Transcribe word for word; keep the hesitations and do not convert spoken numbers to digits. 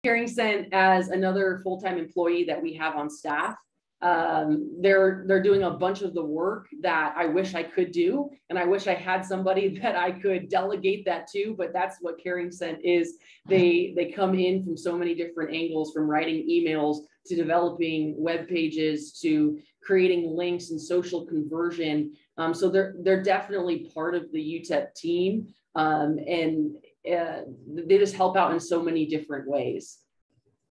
CaringCent as another full-time employee that we have on staff. Um, they're they're doing a bunch of the work that I wish I could do, and I wish I had somebody that I could delegate that to. But that's what CaringCent is. They they come in from so many different angles, from writing emails to developing web pages to creating links and social conversion. Um, so they're they're definitely part of the U T E P team, um, and uh, they just help out in so many different ways.